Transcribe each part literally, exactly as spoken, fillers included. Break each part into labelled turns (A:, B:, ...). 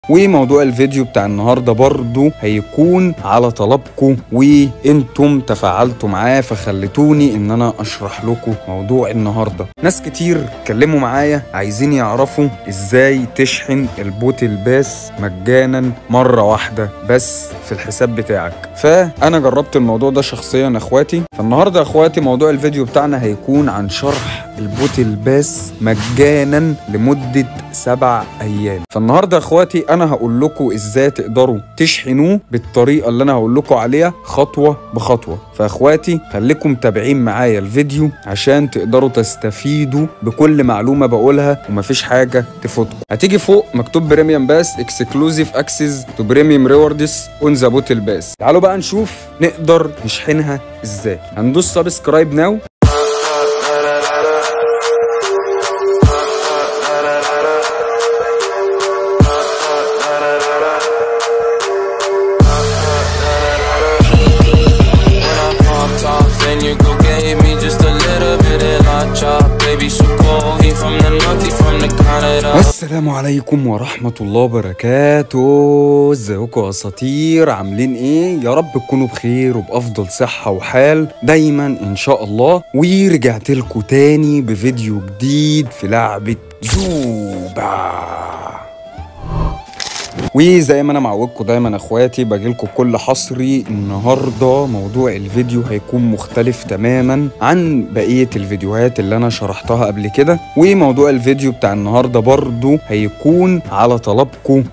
A: وموضوع الفيديو بتاع النهاردة برضو هيكون على طلبكم وانتم تفاعلتوا معاه فخلتوني ان انا اشرح لكم موضوع النهاردة. ناس كتير اتكلموا معايا عايزين يعرفوا ازاي تشحن البوت الباس مجانا مرة واحدة بس في الحساب بتاعك، فانا جربت الموضوع ده شخصيا اخواتي. فالنهاردة اخواتي موضوع الفيديو بتاعنا هيكون عن شرح البوت الباس مجانا لمدة سبع ايام. فالنهاردة اخواتي انا هقول لكم ازاي تقدروا تشحنوه بالطريقة اللي انا هقول لكم عليها خطوة بخطوة. فاخواتي خليكم متابعين معايا الفيديو عشان تقدروا تستفيدوا بكل معلومة بقولها ومفيش حاجة تفوتكم. هتيجي فوق مكتوب بريميوم باس اكسكلوزيف اكسس تو بريميوم ريوردز اون ذا بوت الباس. تعالوا بقى نشوف نقدر نشحنها ازاي. هندوس سبسكرايب ناو. السلام عليكم ورحمة الله وبركاته. ازيكم يا اساطير؟ عاملين ايه؟ يا رب تكونوا بخير وبأفضل صحة وحال دايما ان شاء الله. ورجعت لكم تاني بفيديو جديد في لعبة زوبا. وزي ما انا معودكم دايما اخواتي باجيلكم كل حصري. النهارده موضوع الفيديو هيكون مختلف تماما عن بقيه الفيديوهات اللي انا شرحتها قبل كده. وموضوع الفيديو بتاع النهارده برضو هيكون على طلبكم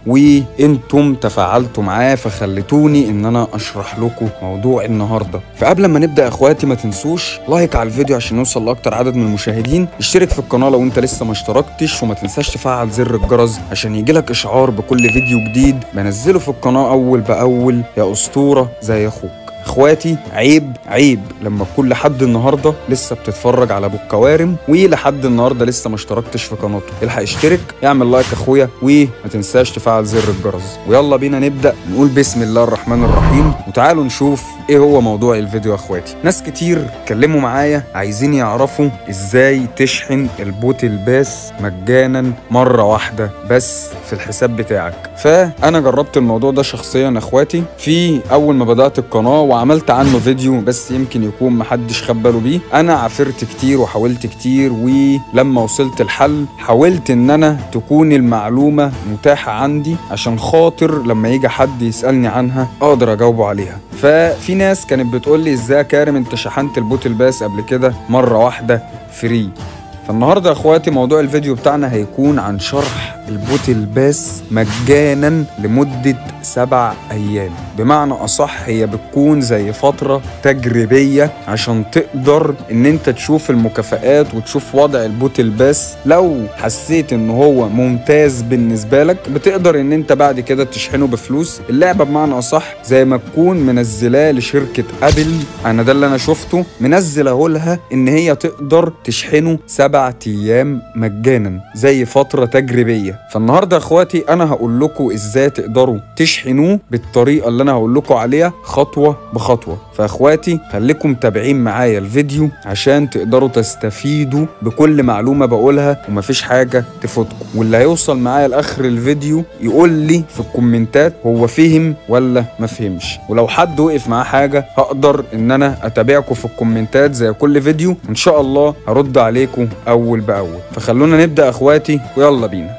A: وانتم تفاعلتوا معاه فخلتوني ان انا اشرح لكم موضوع النهارده. فقبل ما نبدا اخواتي ما تنسوش لايك على الفيديو عشان نوصل لاكتر عدد من المشاهدين. اشترك في القناه لو انت لسه ما اشتركتش، وما تنساش تفعل زر الجرس عشان يجيلك اشعار بكل فيديو جديد بنزله في القناة أول بأول يا أسطورة زي أخوك. اخواتي عيب عيب لما كل حد النهارده لسه بتتفرج على ابو الكوارم ولحد النهارده لسه ما اشتركتش في قناته. الحق اشترك، اعمل لايك اخويا، وما تنساش تفعل زر الجرس. ويلا بينا نبدا نقول بسم الله الرحمن الرحيم. وتعالوا نشوف ايه هو موضوع الفيديو. اخواتي ناس كتير اتكلموا معايا عايزين يعرفوا ازاي تشحن البوت الباس مجانا مره واحده بس في الحساب بتاعك. فانا جربت الموضوع ده شخصيا اخواتي في اول ما بدات القناه وعملت عنه فيديو، بس يمكن يكون محدش خد باله بيه. انا عافرت كتير وحاولت كتير، ولما وصلت الحل حاولت ان انا تكون المعلومه متاحه عندي عشان خاطر لما يجي حد يسالني عنها اقدر اجاوبه عليها. ففي ناس كانت بتقول لي ازاي يا كارم انت شحنت البوت الباس قبل كده مره واحده فري. فالنهارده يا اخواتي موضوع الفيديو بتاعنا هيكون عن شرح البوت الباس مجانا لمدة سبع ايام. بمعنى اصح هي بتكون زي فترة تجريبية عشان تقدر ان انت تشوف المكافآت وتشوف وضع البوت الباس. لو حسيت ان هو ممتاز بالنسبة لك بتقدر ان انت بعد كده تشحنه بفلوس. اللعبة بمعنى اصح زي ما تكون منزلاه لشركة ابل، انا ده اللي انا شفته، منزله لها ان هي تقدر تشحنه سبع ايام مجانا زي فترة تجريبية. فالنهارده يا اخواتي انا هقول لكم ازاي تقدروا تشحنوه بالطريقه اللي انا هقول لكم عليها خطوه بخطوه. فاخواتي خليكم متابعين معايا الفيديو عشان تقدروا تستفيدوا بكل معلومه بقولها ومفيش حاجه تفوتكم. واللي هيوصل معايا لاخر الفيديو يقول لي في الكومنتات هو فهم ولا ما فهمش، ولو حد وقف معاه حاجه هقدر ان انا اتابعكم في الكومنتات زي كل فيديو ان شاء الله هرد عليكم اول باول. فخلونا نبدا اخواتي ويلا بينا.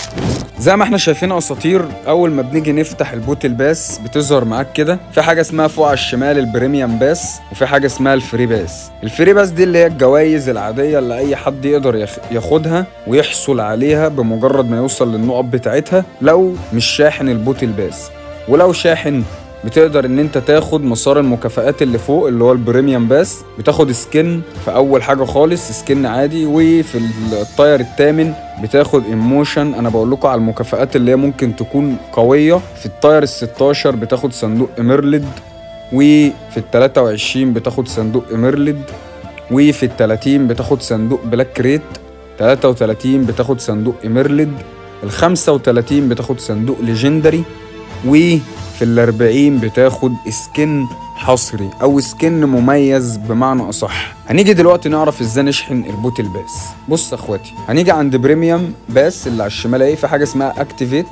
A: زي ما احنا شايفين يا اساطير، اول ما بنيجي نفتح البوت الباس بتظهر معاك كده في حاجه اسمها فوق على الشمال البريميوم باس، وفي حاجه اسمها الفري باس. الفري باس دي اللي هي الجوائز العاديه اللي اي حد يقدر ياخدها ويحصل عليها بمجرد ما يوصل للنقط بتاعتها لو مش شاحن البوت الباس. ولو شاحن بتقدر ان انت تاخد مسار المكافآت اللي فوق اللي هو البريميوم باس. بتاخد سكن في اول حاجه خالص، سكن عادي، وفي الطاير الثامن بتاخد ايموشن. انا بقول لكم على المكافآت اللي هي ممكن تكون قويه. في الطاير الستاشر بتاخد صندوق ايميرلد، وفي التلاتة وعشرين بتاخد صندوق ايميرلد، وفي التلاتين بتاخد صندوق بلاك كريت، تلاتة وتلاتين بتاخد صندوق ايميرلد، الخمسة وتلاتين بتاخد صندوق ليجندري، و في الأربعين بتاخد سكن حصري او سكن مميز بمعنى اصح. هنيجي دلوقتي نعرف ازاي نشحن البوت الباس. بص يا اخواتي، هنيجي عند بريميوم باس اللي على الشمال اهي، في حاجه اسمها اكتيفيت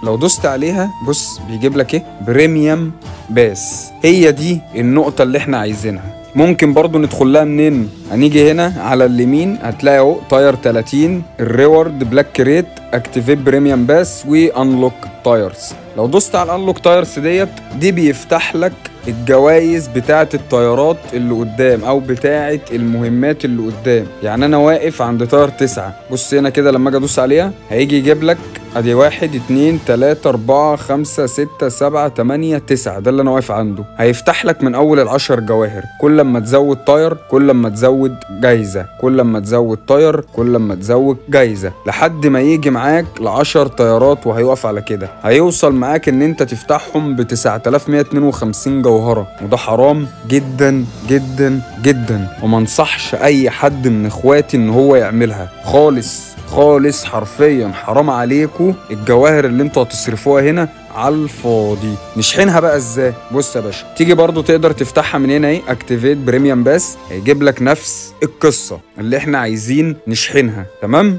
A: لو دوست عليها بص بيجيب لك ايه؟ بريميوم باس. هي دي النقطة اللي احنا عايزينها. ممكن برضو ندخل لها منين؟ هنيجي هنا على اليمين هتلاقي اهو تاير تلاتين، الريورد، بلاك كريت، اكتيفيت بريميوم باس، وانلوك تايرز. لو دوست على الانلوك تايرز ديت دي بيفتح لك الجوائز بتاعه الطيارات اللي قدام او بتاعه المهمات اللي قدام. يعني انا واقف عند تاير تسعة، بص هنا كده لما اجي ادوس عليها هيجي يجيب لك ادي واحد اتنين تلاتة اربعة خمسة ستة سبعة تمانية تسعة، ده اللي انا واقف عنده. هيفتح لك من اول العشر جواهر، كل لما تزود طاير كل لما تزود جايزة، كل لما تزود طاير كل لما تزود جايزة، لحد ما يجي معاك لعشر طيارات وهيقف على كده. هيوصل معاك ان انت تفتحهم ب تسعة آلاف ومية اتنين وخمسين جوهرة، وده حرام جدا جدا جدا، وما انصحش اي حد من اخواتي ان هو يعملها خالص خالص. حرفيا حرام عليكم الجواهر اللي انتوا هتصرفوها هنا على الفاضي. نشحنها بقى ازاي؟ بص يا باشا، تيجي برضو تقدر تفتحها من هنا اهي، اكتيفيت بريميوم باس، هيجيب لك نفس القصة اللي احنا عايزين نشحنها. تمام؟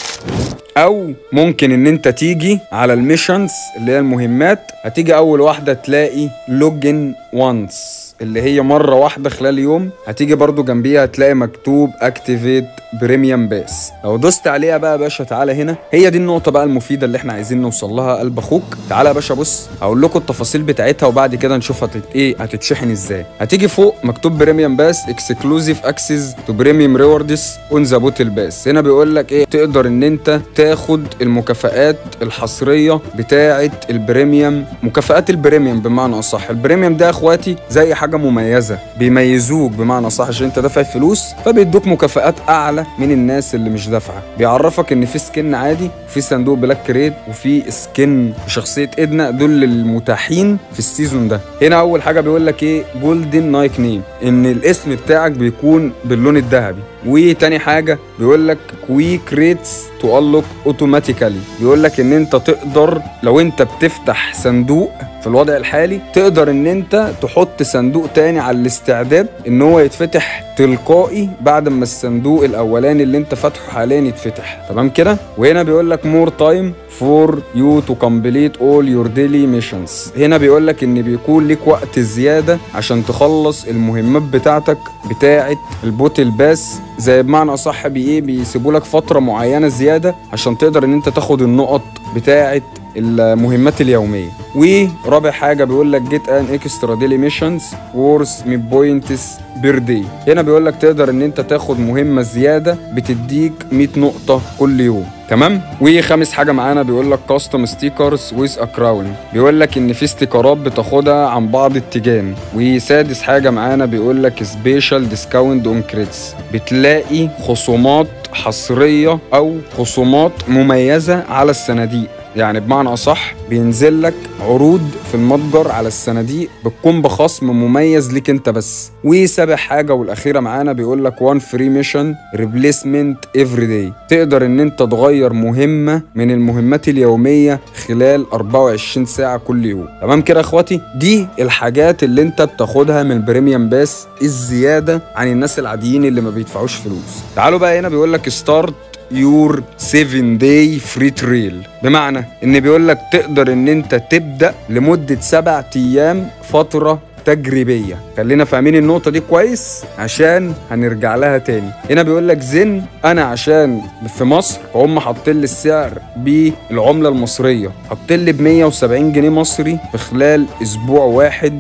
A: او ممكن ان انت تيجي على الميشنز اللي هي المهمات، هتيجي اول واحدة تلاقي لوجن وانس اللي هي مرة واحدة خلال يوم، هتيجي برضو جنبيها هتلاقي مكتوب اكتيفيت بريميوم باس. لو دوست عليها بقى يا باشا تعالى هنا، هي دي النقطة بقى المفيدة اللي احنا عايزين نوصل لها قلب اخوك. تعالى يا باشا بص هقول لكم التفاصيل بتاعتها وبعد كده نشوف هتت... ايه هتتشحن ازاي. هتيجي فوق مكتوب بريميوم باس اكسكلوزيف اكسس تو بريميوم ريوردز اون ذا بوتل باس. هنا بيقول لك ايه؟ تقدر ان انت تاخد المكافآت الحصرية بتاعة البريميوم، مكافآت البريميوم بمعنى اصح. البريميوم ده يا اخواتي زي حاجة مميزة، بيميزوك بمعنى اصح عشان انت دافع فلوس فبيدوك مكافآت اعلى من الناس اللي مش دافعه. بيعرفك ان في سكن عادي، في صندوق بلاك كريت، وفي سكن شخصيه ادنا، دول المتاحين في السيزون ده. هنا اول حاجه بيقول لك ايه؟ جولدن نايك نيم، ان الاسم بتاعك بيكون باللون الذهبي. وتاني حاجه بيقول لك كويك ريتس تو انلوك اوتوماتيكالي، بيقول لك ان انت تقدر لو انت بتفتح صندوق في الوضع الحالي تقدر ان انت تحط صندوق تاني على الاستعداد ان هو يتفتح تلقائي بعد ما الصندوق الاولاني اللي انت فاتحه حاليا يتفتح. تمام كده؟ وهنا بيقول لك مور تايم فور يو تو كومبليت اول يور ديلي ميشنز. هنا بيقول لك ان بيكون ليك وقت زياده عشان تخلص المهمات بتاعتك بتاعه البوتل باس، زي بمعنى اصح بايه؟ بيسيبوا لك فتره معينه زياده عشان تقدر ان انت تاخد النقط بتاعه المهمات اليوميه. ورابع حاجه بيقول لك جيت ان اكسترا ديلي ميشنز وورث مية بوينتس بير داي. هنا بيقول لك تقدر ان انت تاخد مهمه زياده بتديك مية نقطه كل يوم. تمام؟ وخامس حاجه معانا بيقول لك كاستم ستيكرز ويز ا كراون، بيقول لك ان في استيكرات بتاخدها عن بعض التيجان. وسادس حاجه معانا بيقول لك سبيشال ديسكاونت اون كريدتس، بتلاقي خصومات حصريه او خصومات مميزه على الصناديق. يعني بمعنى اصح بينزل لك عروض في المتجر على الصناديق بتكون بخصم مميز ليك انت بس. وسابع حاجه والاخيره معانا بيقول لك وان فري ميشن ريبليسمنت افري داي، تقدر ان انت تغير مهمه من المهمات اليوميه خلال اربعة وعشرين ساعه كل يوم. تمام كده يا اخواتي؟ دي الحاجات اللي انت بتاخدها من البريميوم باس الزياده عن الناس العاديين اللي ما بيدفعوش فلوس. تعالوا بقى هنا بيقول لك ستارت يور سفن داي فري تريل، بمعنى ان بيقول لك تقدر ان انت تبدا لمده سبع ايام فتره تجريبيه. خلينا فاهمين النقطه دي كويس عشان هنرجع لها تاني. هنا بيقول لك زن، انا عشان في مصر فهم حاطين لي السعر بالعمله المصريه، حاطين لي ب مية وسبعين جنيه مصري في خلال اسبوع واحد،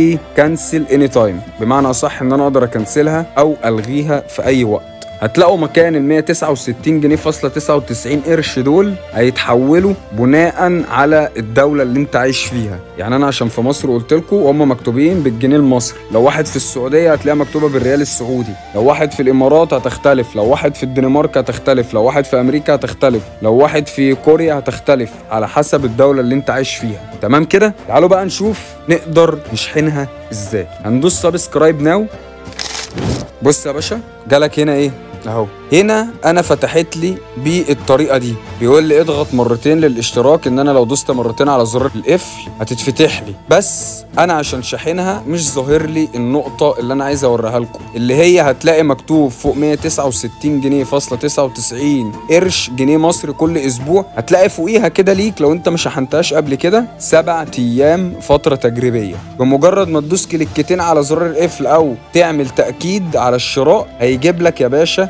A: وكنسل اني تايم، بمعنى اصح ان انا اقدر اكنسلها او الغيها في اي وقت. هتلاقوا مكان ال مية وتسعة وستين جنيه فاصلة تسعة وتسعين قرش دول هيتحولوا بناء على الدولة اللي انت عايش فيها. يعني انا عشان في مصر قلت لكم وهم مكتوبين بالجنيه المصري، لو واحد في السعودية هتلاقيها مكتوبة بالريال السعودي، لو واحد في الامارات هتختلف، لو واحد في الدنمارك هتختلف، لو واحد في امريكا هتختلف، لو واحد في كوريا هتختلف، على حسب الدولة اللي انت عايش فيها. تمام كده؟ تعالوا بقى نشوف نقدر نشحنها ازاي. هندوس سبسكرايب ناو. بص يا باشا جالك هنا ايه؟ اهو هنا انا فتحت لي بالطريقه دي، بيقول لي اضغط مرتين للاشتراك، ان انا لو دوست مرتين على زر القفل هتتفتح لي، بس انا عشان شاحنها مش ظاهر لي النقطه اللي انا عايز اوريها لكم، اللي هي هتلاقي مكتوب فوق مية وتسعة وستين جنيه فاصلة تسعة وتسعين قرش جنيه مصري كل اسبوع، هتلاقي فوقيها كده ليك لو انت ما شحنتهاش قبل كده سبع ايام فتره تجريبيه. بمجرد ما تدوس كليكتين على زر القفل او تعمل تاكيد على الشراء هيجيب لك يا باشا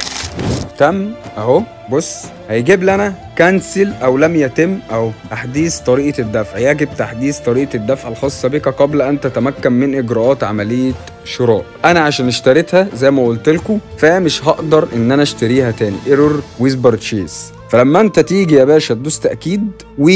A: تم اهو، بص هيجيب لي انا كنسل او لم يتم او تحديث طريقه الدفع، يجب تحديث طريقه الدفع الخاصه بك قبل ان تتمكن من اجراءات عمليه شراء. انا عشان اشتريتها زي ما قلت لكم فمش هقدر ان انا اشتريها تاني، ايرور ويز بارتشيز. فلما انت تيجي يا باشا تدوس تاكيد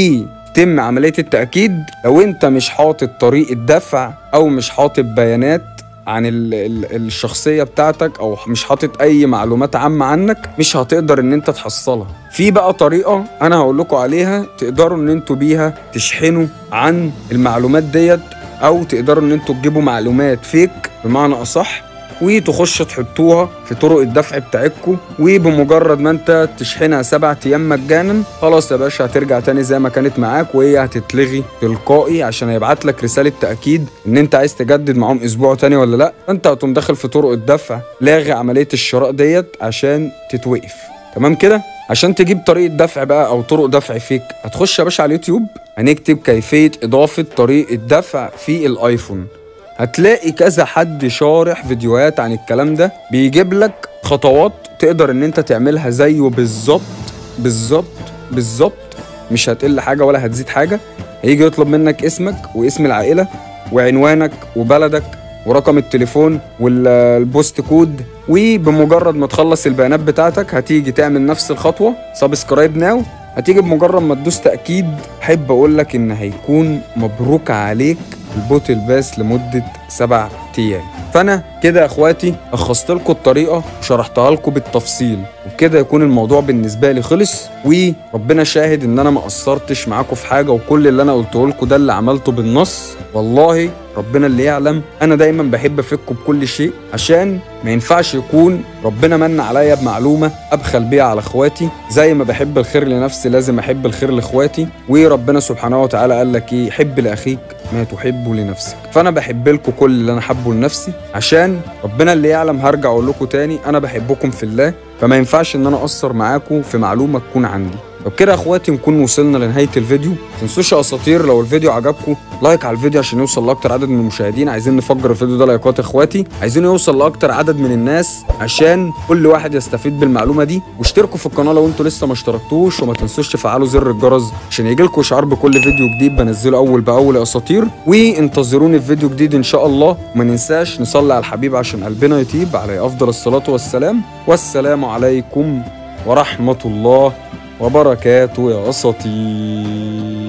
A: وتم عمليه التاكيد، لو انت مش حاطط طريقه دفع او مش حاطط بيانات عن ال ال الشخصية بتاعتك او مش حاطط اي معلومات عامة عنك، مش هتقدر ان انت تحصلها. في بقى طريقة انا هقول لكم عليها تقدروا ان انتوا بيها تشحنوا عن المعلومات ديت، او تقدروا ان انتوا تجيبوا معلومات فيك بمعنى اصح وتخشوا تحطوها في طرق الدفع بتاعتكم، وبمجرد ما انت تشحنها سبع ايام مجانا خلاص يا باشا هترجع تاني زي ما كانت معاك، وهي هتتلغي تلقائي عشان هيبعت لك رساله تاكيد ان انت عايز تجدد معاهم اسبوع تاني ولا لا. فانت هتقوم داخل في طرق الدفع لاغي عمليه الشراء ديت عشان تتوقف. تمام كده؟ عشان تجيب طريقه دفع بقى او طرق دفع فيك هتخش يا باشا على اليوتيوب، هنكتب كيفيه اضافه طريقه دفع في الايفون، هتلاقي كذا حد شارح فيديوهات عن الكلام ده، بيجيب لك خطوات تقدر ان انت تعملها زيه بالظبط بالظبط بالظبط، مش هتقل حاجه ولا هتزيد حاجه. هيجي يطلب منك اسمك واسم العائله وعنوانك وبلدك ورقم التليفون والبوست كود، وبمجرد ما تخلص البيانات بتاعتك هتيجي تعمل نفس الخطوه سبسكرايب ناو، هتيجي بمجرد ما تدوس تاكيد. احب اقول لك ان هيكون مبروك عليك البوت الباس لمده سبع ايام. فانا كده يا اخواتي لخصت لكم الطريقه وشرحتها لكم بالتفصيل، وبكده يكون الموضوع بالنسبه لي خلص، وربنا شاهد ان انا ما قصرتش معاكم في حاجه، وكل اللي انا قلته لكم ده اللي عملته بالنص، والله ربنا اللي يعلم. انا دايما بحب افيدكم بكل شيء عشان ما ينفعش يكون ربنا من عليا بمعلومه ابخل بيها على اخواتي، زي ما بحب الخير لنفسي لازم احب الخير لاخواتي، وربنا سبحانه وتعالى قال لك ايه؟ حب لاخيك ما تحبه لنفسك. فانا بحب لكم كل اللي انا حابه لنفسي عشان ربنا اللي يعلم. هرجع اقول لكم تاني انا بحبكم في الله، فما ينفعش ان انا اقصر معاكم في معلومه تكون عندي. وبكده يا اخواتي نكون وصلنا لنهايه الفيديو. متنسوش يا اساطير لو الفيديو عجبكم لايك على الفيديو عشان يوصل لاكتر عدد من المشاهدين. عايزين نفجر الفيديو ده لايكات يا اخواتي، عايزين يوصل لاكتر عدد من الناس عشان كل واحد يستفيد بالمعلومه دي. واشتركوا في القناه لو انتوا لسه ما اشتركتوش، وما تنسوش تفعلوا زر الجرس عشان يجيلكوا اشعار بكل فيديو جديد بنزله اول باول يا اساطير. وانتظروني في فيديو جديد ان شاء الله، وما ننساش نصلي على الحبيب عشان قلبنا يطيب عليه افضل الصلاه والسلام. والسلام عليكم ورحمه الله وبركاته يا اساطير.